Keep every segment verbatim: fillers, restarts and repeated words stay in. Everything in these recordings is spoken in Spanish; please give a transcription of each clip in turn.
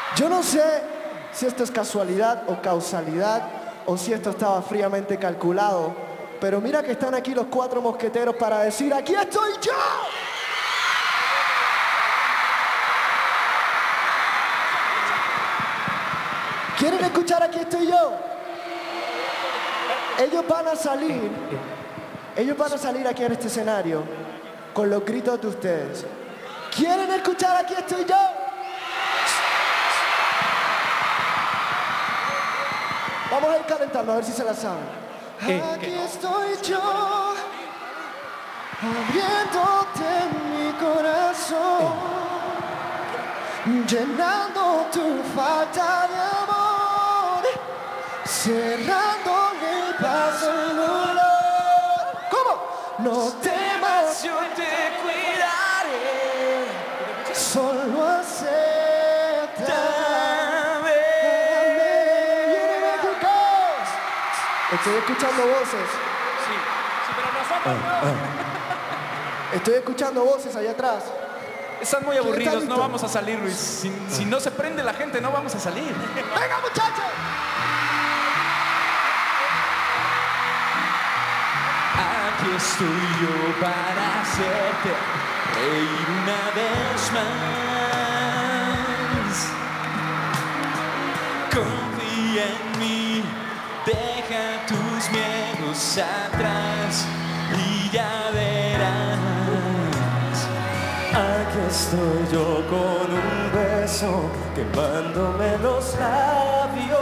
Yo no sé si esto es casualidad o causalidad o si esto estaba fríamente calculado, pero mira que están aquí los cuatro mosqueteros para decir ¡aquí estoy yo! ¿Quieren escuchar Aquí estoy yo? Ellos van a salir, ellos van a salir aquí en este escenario con los gritos de ustedes. ¿Quieren escuchar Aquí estoy yo? Vamos a ir calentando a ver si se la saben. Aquí estoy yo, abriéndote mi corazón, llenando tu falta de amor, cerrando el paso al dolor. ¿Cómo? No temas, yo te cuidaré, solo acepta. Estoy escuchando voces. Sí, sí, pero nosotros no. Estoy escuchando voces allá atrás. Están muy aburridos, no listo? vamos a salir, Luis. Si, si no se prende la gente, no vamos a salir. ¡Venga, muchachos! Aquí estoy yo para hacerte reír una vez más. Confía en mí. Deja tus miedos atrás y ya verás. Aquí estoy yo con un beso quemándome los labios.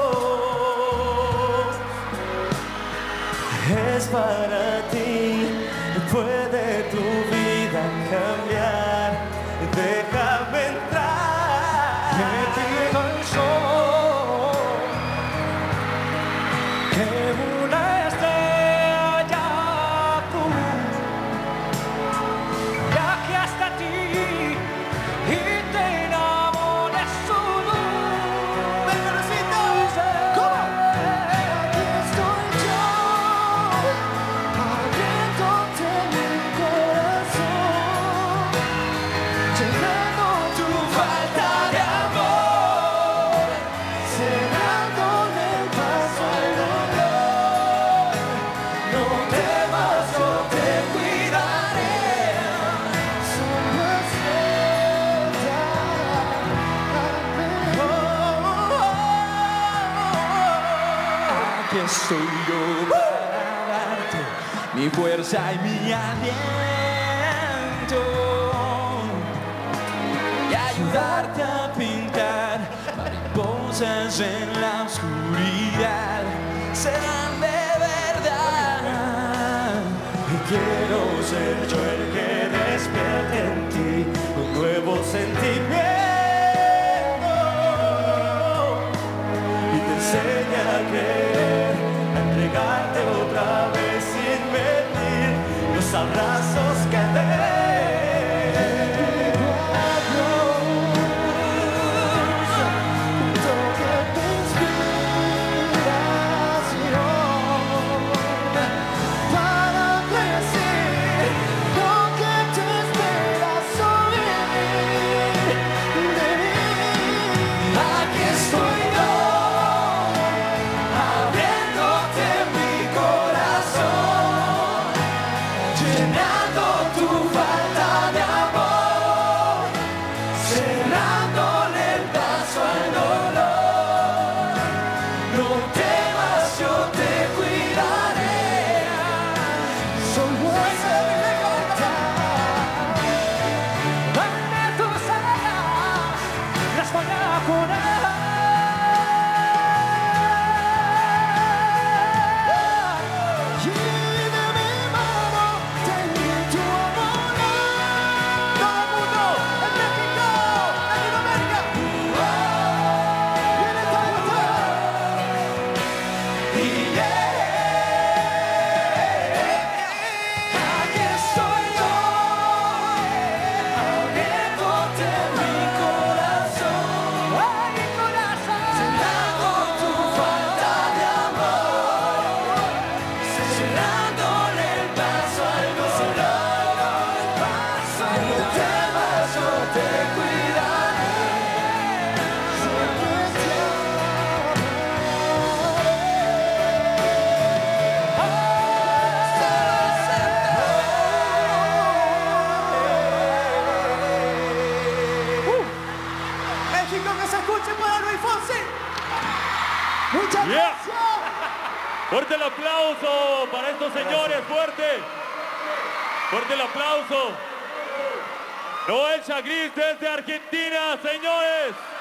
Es para ti, puede tu vida cambiar. Déjame entrar. Me dijo el sol que una estrella tú viaje hasta ti y te enamores su luz. ¡Ven, Carlosito! ¿Cómo? Aquí estoy yo, abriéndote mi corazón, llenando tu falta de amor, cerrándole el paso al dolor. No temas, yo te cuidaré, solo acéptame. Aquí estoy yo para darte mi fuerza y mi aliento y ayudarte a pintar mariposas en la oscuridad. Serán de verdad. Y quiero ser yo el que despierte en ti un nuevo sentimiento y te enseñe a querer, a entregarte otra vez sin medir los abrazos que te Abriéndote mi corazón. Muchas Yeah. gracias. Fuerte el aplauso para estos señores, fuerte. Fuerte el aplauso. Noel Chagris desde Argentina, señores.